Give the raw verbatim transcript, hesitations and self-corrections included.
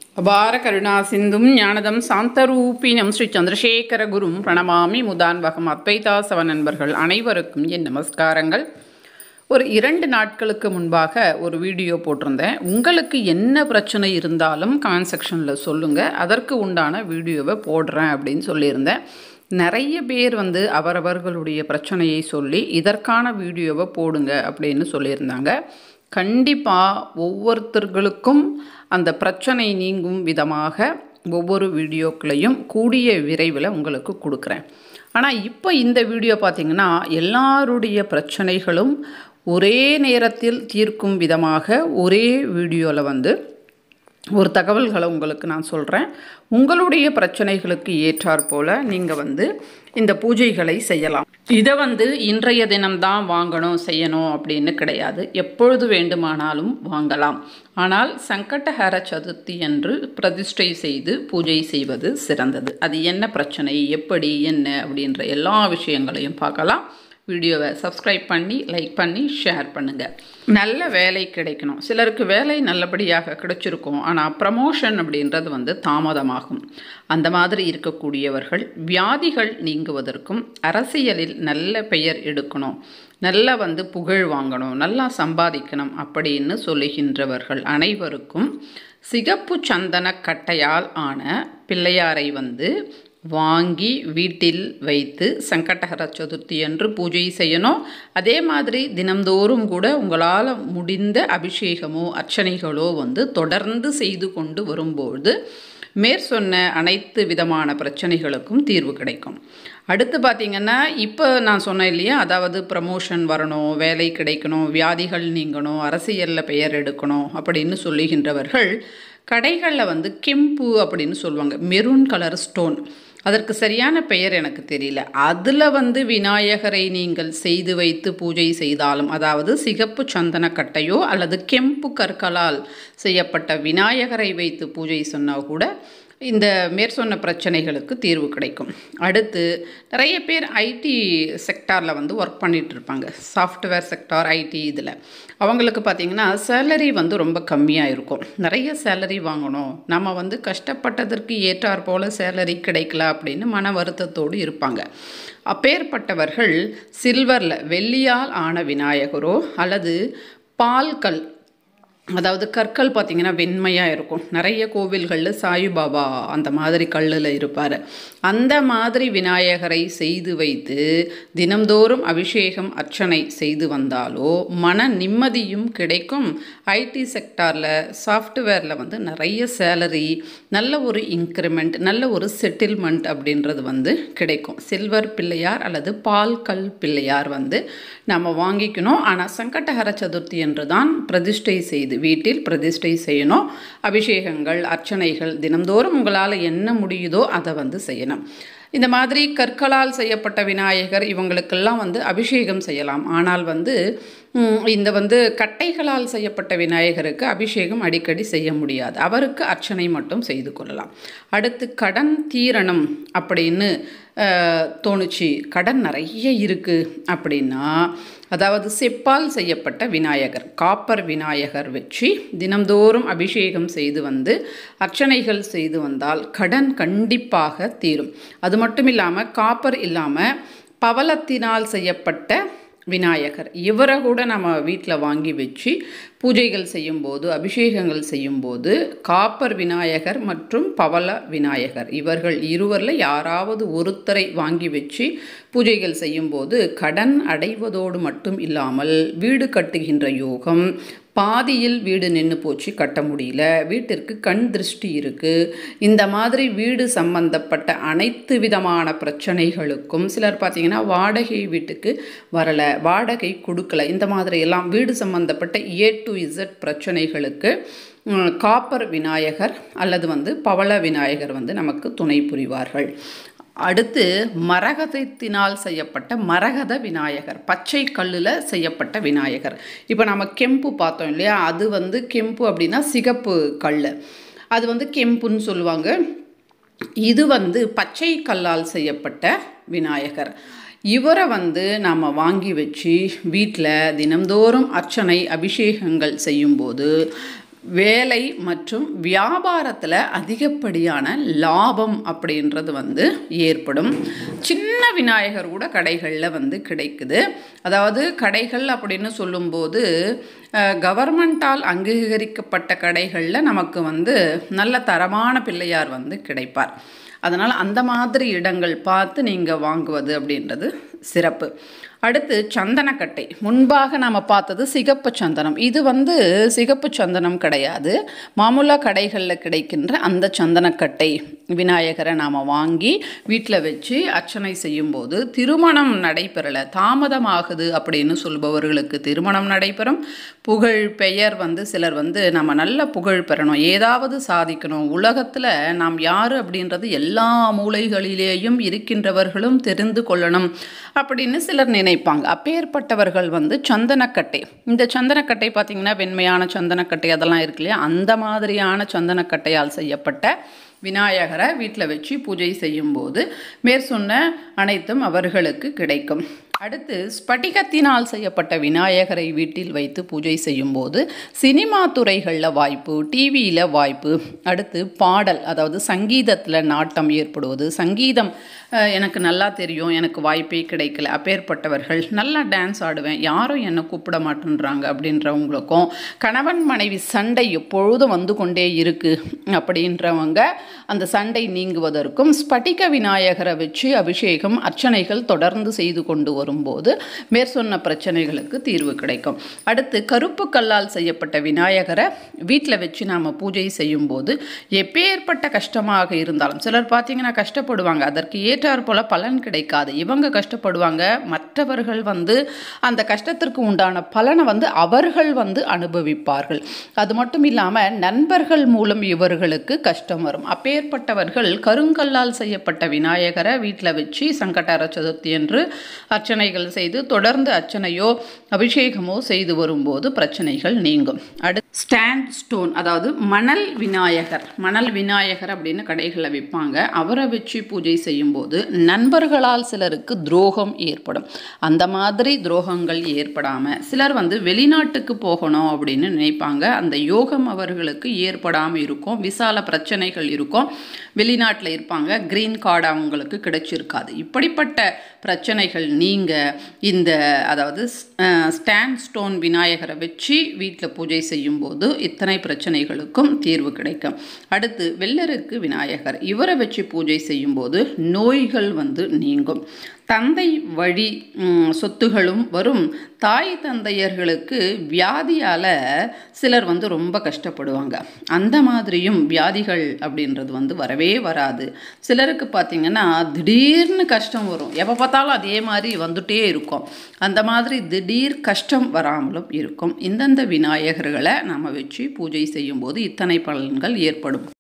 அபார கருணா சிந்தும் ஞானதம் சாந்தரூபினம் ஸ்ரீ சந்திரசேகர குரும் பிரணமாமி முதான்வகம் அத்வைதாசவ நண்பர்கள் அனைவருக்கும் என் நமஸ்காரங்கள். ஒரு இரண்டு நாட்களுக்கு முன்பாக ஒரு வீடியோ போட்டிருந்தேன். உங்களுக்கு என்ன பிரச்சனை இருந்தாலும் கமெண்ட் செக்ஷனில் சொல்லுங்கள், அதற்கு உண்டான வீடியோவை போடுறேன் அப்படின்னு சொல்லியிருந்தேன். நிறைய பேர் வந்து அவரவர்களுடைய பிரச்சனையை சொல்லி இதற்கான வீடியோவை போடுங்க அப்படின்னு சொல்லியிருந்தாங்க. கண்டிப்பாக ஒவ்வொருத்தர்களுக்கும் அந்த பிரச்சனை நீங்கும் விதமாக ஒவ்வொரு வீடியோக்களையும் கூடிய விரைவில் உங்களுக்கு கொடுக்குறேன். ஆனால் இப்போ இந்த வீடியோ பார்த்திங்கன்னா எல்லாருடைய பிரச்சனைகளும் ஒரே நேரத்தில் தீர்க்கும் விதமாக ஒரே வீடியோவில் வந்து ஒரு தகவல்களை உங்களுக்கு நான் சொல்கிறேன். உங்களுடைய பிரச்சனைகளுக்கு ஏற்றாற் போல் நீங்கள் வந்து இந்த பூஜைகளை செய்யலாம். இதை வந்து இன்றைய தினம்தான் வாங்கணும் செய்யணும் அப்படின்னு கிடையாது, எப்பொழுது வேண்டுமானாலும் வாங்கலாம். ஆனால் சங்கடஹர சதுர்த்தி என்று பிரதிஷ்டை செய்து பூஜை செய்வது சிறந்தது. அது என்ன பிரச்சனை, எப்படி, என்ன அப்படின்ற எல்லா விஷயங்களையும் பார்க்கலாம். வீடியோவை சப்ஸ்கிரைப் பண்ணி லைக் பண்ணி ஷேர் பண்ணுங்கள். நல்ல வேலை கிடைக்கணும். சிலருக்கு வேலை நல்லபடியாக கிடைச்சிருக்கும், ஆனால் ப்ரமோஷன் அப்படின்றது வந்து தாமதமாகும். அந்த மாதிரி இருக்கக்கூடியவர்கள் வியாதிகள் நீங்குவதற்கும் அரசியலில் நல்ல பெயர் எடுக்கணும், நல்லா வந்து புகழ் வாங்கணும், நல்லா சம்பாதிக்கணும் அப்படின்னு சொல்லுகின்றவர்கள் அனைவருக்கும் சிகப்பு சந்தன கட்டையால் ஆன பிள்ளையாரை வந்து வாங்கி வீட்டில் வைத்து சங்கடஹர சதுர்த்தி என்று பூஜை செய்யணும். அதே மாதிரி தினந்தோறும் கூட உங்களால் முடிந்த அபிஷேகமோ அர்ச்சனைகளோ வந்து தொடர்ந்து செய்து கொண்டு வரும்போது மேற்சொன்ன அனைத்து விதமான பிரச்சனைகளுக்கும் தீர்வு கிடைக்கும். அடுத்து பார்த்திங்கன்னா இப்போ நான் சொன்னேன் இல்லையா, அதாவது ப்ரமோஷன் வரணும், வேலை கிடைக்கணும், வியாதிகள் நீங்கணும், அரசியலில் பெயர் எடுக்கணும் அப்படின்னு சொல்லுகின்றவர்கள் கடைகளில் வந்து கெம்பு அப்படின்னு சொல்லுவாங்க, மெரூன் கலர் ஸ்டோன், அதற்கு சரியான பெயர் எனக்கு தெரியல. அதில் வந்து விநாயகரை நீங்கள் செய்து வைத்து பூஜை செய்தாலும், அதாவது சிகப்பு சந்தன கட்டையோ அல்லது கெம்பு கற்களால் செய்யப்பட்ட விநாயகரை வைத்து பூஜை சொன்னால் கூட இந்த மேற்சொன்ன பிரச்சனைகளுக்கு தீர்வு கிடைக்கும். அடுத்து நிறைய பேர் ஐடி செக்டாரில் வந்து ஒர்க் பண்ணிகிட்டு இருப்பாங்க, சாஃப்ட்வேர் செக்டார், ஐடி. இதில் அவங்களுக்கு பார்த்திங்கன்னா சேலரி வந்து ரொம்ப கம்மியாக இருக்கும். நிறைய சேலரி வாங்கணும், நம்ம வந்து கஷ்டப்பட்டதற்கு ஏற்றாற் போல் சேலரி கிடைக்கல அப்படின்னு மன வருத்தத்தோடு இருப்பாங்க. அப்பேற்பட்டவர்கள் சில்வரில் வெள்ளியால் ஆன விநாயகரோ அல்லது பால்கல், அதாவது கற்கள் பார்த்திங்கன்னா வெண்மையாக இருக்கும். நிறைய கோவில்களில் சாய்பாபா அந்த மாதிரி கல்லில் இருப்பார். அந்த மாதிரி விநாயகரை செய்து வைத்து தினம்தோறும் அபிஷேகம் அர்ச்சனை செய்து வந்தாலோ மன நிம்மதியும் கிடைக்கும். ஐடி செக்டாரில் சாஃப்ட்வேரில் வந்து நிறைய சேலரி, நல்ல ஒரு இன்க்ரிமெண்ட், நல்ல ஒரு செட்டில்மெண்ட் அப்படின்றது வந்து கிடைக்கும். சில்வர் பிள்ளையார் அல்லது பால்கல் பிள்ளையார் வந்து நம்ம வாங்கிக்கணும். ஆனால் சங்கடஹர சதுர்த்தி என்று தான் பிரதிஷ்டை செய்து வீட்டில் பிரதிஷ்டை செய்யணும். அபிஷேகங்கள் அர்ச்சனைகள் தினந்தோறும் உங்களால் என்ன முடியுதோ அதை வந்து செய்யணும். இந்த மாதிரி கற்களால் செய்யப்பட்ட விநாயகர் இவங்களுக்கெல்லாம் வந்து அபிஷேகம் செய்யலாம். ஆனால் வந்து இந்த வந்து கட்டைகளால் செய்யப்பட்ட விநாயகருக்கு அபிஷேகம் அடிக்கடி செய்ய முடியாது, அவருக்கு அர்ச்சனை மட்டும் செய்து கொள்ளலாம். அடுத்து கடன் தீரணம் அப்படின்னு தோணுச்சு, கடன் நிறைய இருக்குது அப்படின்னா, அதாவது செப்பால் செய்யப்பட்ட விநாயகர், காப்பர் விநாயகர் வச்சு தினம்தோறும் அபிஷேகம் செய்து வந்து அர்ச்சனைகள் செய்து வந்தால் கடன் கண்டிப்பாக தீரும். அது மட்டும் இல்லாமல் காப்பர் இல்லாமல் பவளத்தினால் செய்யப்பட்ட விநாயகர், இவரை கூட நம்ம வீட்டில் வாங்கி வச்சு பூஜைகள் செய்யும்போது அபிஷேகங்கள் செய்யும்போது காப்பர் விநாயகர் மற்றும் பவள விநாயகர் இவர்கள் இருவரில் யாராவது ஒருத்தரை வாங்கி வச்சு பூஜைகள் செய்யும்போது கடன் அடைவதோடு மட்டும் இல்லாமல் வீடு கட்டுகின்ற யோகம், பாதியில் வீடு நின்று போச்சு கட்ட முடியல, வீட்டிற்கு கண் திருஷ்டி இருக்குது, இந்த மாதிரி வீடு சம்பந்தப்பட்ட அனைத்து விதமான பிரச்சனைகளுக்கும், சிலர் பார்த்திங்கன்னா வாடகை வீட்டுக்கு வரலை, வாடகை கொடுக்கல, இந்த மாதிரி எல்லாம் வீடு சம்பந்தப்பட்ட ஏ டு இசட் பிரச்சனைகளுக்கு காப்பர் விநாயகர் அல்லது வந்து பவள விநாயகர் வந்து நமக்கு துணை புரிவார்கள். அடுத்து மரகதத்தினால் செய்யப்பட்ட மரகத விநாயகர், பச்சை கல்லில் செய்யப்பட்ட விநாயகர். இப்போ நம்ம கெம்பு பார்த்தோம் இல்லையா, அது வந்து கெம்பு அப்படின்னா சிகப்பு கல், அது வந்து கெம்புன்னு சொல்லுவாங்க. இது வந்து பச்சை கல்லால் செய்யப்பட்ட விநாயகர். இவரை வந்து நாம் வாங்கி வச்சு வீட்டில் தினம்தோறும் அர்ச்சனை அபிஷேகங்கள் செய்யும்போது வேலை மற்றும் வியாபாரத்தில் அதிகப்படியான லாபம் அப்படின்றது வந்து ஏற்படும். சின்ன விநாயகர் கூட கடைகளில் வந்து கிடைக்குது. அதாவது கடைகள் அப்படின்னு சொல்லும்போது கவர்மெண்டால் அங்கீகரிக்கப்பட்ட கடைகளில் நமக்கு வந்து நல்ல தரமான பிள்ளையார் வந்து கிடைப்பார். அதனால் அந்த மாதிரி இடங்கள் பார்த்து நீங்கள் வாங்குவது அப்படின்றது சிறப்பு. அடுத்து சந்தனக்கட்டை. முன்பாக நாம் பார்த்தது சிகப்பு சந்தனம். இது வந்து சிகப்பு சந்தனம் கிடையாது, மாமூலாக கடைகளில் கிடைக்கின்ற அந்த சந்தனக்கட்டை விநாயகரை நாம் வாங்கி வீட்டில் வச்சு அர்ச்சனை செய்யும்போது திருமணம் நடைபெறலை, தாமதமாகுது அப்படின்னு சொல்பவர்களுக்கு திருமணம் நடைபெறும். புகழ் பெயர் வந்து சிலர் வந்து நம்ம நல்ல புகழ் பெறணும், ஏதாவது சாதிக்கணும், உலகத்தில் நாம் யார் அப்படின்றது எல்லா மூலைகளிலேயும் இருக்கின்றவர்களும் தெரிந்து கொள்ளணும் அப்படின்னு சிலர் நினைப்பாங்க. அப்பேற்பட்டவர்கள் வந்து சந்தனக்கட்டை, இந்த சந்தனக்கட்டை பார்த்திங்கன்னா வெண்மையான சந்தனக்கட்டை அதெல்லாம் இருக்கு இல்லையா, அந்த மாதிரியான சந்தனக்கட்டையால் செய்யப்பட்ட விநாயகரை வீட்டில் வச்சு பூஜை செய்யும்போது மேற்சொன்ன அனைத்தும் அவர்களுக்கு கிடைக்கும். அடுத்து ஸ்படிகத்தினால் செய்யப்பட்ட விநாயகரை வீட்டில் வைத்து பூஜை செய்யும்போது சினிமா துறைகளில் வாய்ப்பு, டிவியில் வாய்ப்பு. அடுத்து பாடல், அதாவது சங்கீதத்தில் நாட்டம் ஏற்படுவது, சங்கீதம் எனக்கு நல்லா தெரியும், எனக்கு வாய்ப்பே கிடைக்கல, அப்பேற்பட்டவர்கள் நல்லா டான்ஸ் ஆடுவேன், யாரும் என்னை கூப்பிட மாட்டேன்றாங்க அப்படின்றவங்களுக்கும், கணவன் மனைவி சண்டை எப்பொழுதும் வந்து கொண்டே இருக்கு அப்படின்றவங்க அந்த சண்டை நீங்குவதற்கும் ஸ்படிக விநாயகரை வச்சு அபிஷேகம் அர்ச்சனைகள் தொடர்ந்து செய்து கொண்டு வரும்போது மேற்சொன்ன பிரச்சனைகளுக்கு தீர்வு கிடைக்கும். அடுத்து கருப்பு கல்லால் செய்யப்பட்ட விநாயகரை வீட்டில் வச்சு நாம் பூஜை செய்யும்போது எப்பேற்பட்ட கஷ்டமாக இருந்தாலும், சிலர் பார்த்தீங்கன்னா கஷ்டப்படுவாங்க, அதற்கு ஏற்றாற் போல பலன் கிடைக்காது, இவங்க கஷ்டப்படுவாங்க, மற்றவர்கள் வந்து அந்த கஷ்டத்திற்கு உண்டான பலனை வந்து அவர்கள் வந்து அனுபவிப்பார்கள். அது மட்டும் இல்லாமல் நண்பர்கள் மூலம் இவர்களுக்கு கஷ்டம் வரும். அப்பேற்பட்டவர்கள் கருங்கல்லால் செய்யப்பட்ட விநாயகரை வீட்டில் வச்சு சங்கடஹர சதுர்த்தி என்று அர்ச்சனைகள் செய்து தொடர்ந்து அர்ச்சனையோ அபிஷேகமோ செய்து வரும்போது பிரச்சனைகள் நீங்கும். அடுத்து ஸ்டாண்ட் ஸ்டோன், அதாவது மணல் விநாயகர். மணல் விநாயகர் அப்படின்னு கடைகளில் விற்பாங்க. அவரை வச்சு பூஜை செய்யும்போது நண்பர்களால் சிலருக்கு துரோகம் ஏற்படும். அந்த மாதிரி துரோகங்கள் ஏற்படாமல் சிலர் வந்து வெளிநாட்டுக்கு போகணும் அப்படின்னு நினைப்பாங்க. அந்த யோகம் அவர்களுக்கு ஏற்படாமல் இருக்கும், விசால பிரச்சனைகள் இருக்கும், வெளிநாட்டில் இருப்பாங்க, கிரீன் கார்டு அவங்களுக்கு கிடைச்சிருக்காது. இப்படிப்பட்ட பிரச்சனைகள் நீங்க இந்த அதாவது ஸ்டாண்ட் ஸ்டோன் விநாயகரை வச்சு வீட்டில் பூஜை செய்யும்போது இத்தனை பிரச்சனைகளுக்கும் தீர்வு கிடைக்கும். அடுத்து வெள்ளருக்கு விநாயகர், இவரை வச்சு பூஜை செய்யும்போது நோய்கள் வந்து நீங்கும். தந்தை வழி சொத்துகளும் வரும். தாய் தந்தையர்களுக்கு வியாதியால் சிலர் வந்து ரொம்ப கஷ்டப்படுவாங்க. அந்த மாதிரியும் வியாதிகள் அப்படின்றது வந்து வரவே வராது. சிலருக்கு பார்த்திங்கன்னா திடீர்னு கஷ்டம் வரும், எப்போ பார்த்தாலும் அதே மாதிரி வந்துட்டே இருக்கும். அந்த மாதிரி திடீர் கஷ்டம் வராமலும் இருக்கும். இந்தந்த விநாயகர்களை நாம் வச்சு பூஜை செய்யும்போது இத்தனை பலன்கள் ஏற்படும்.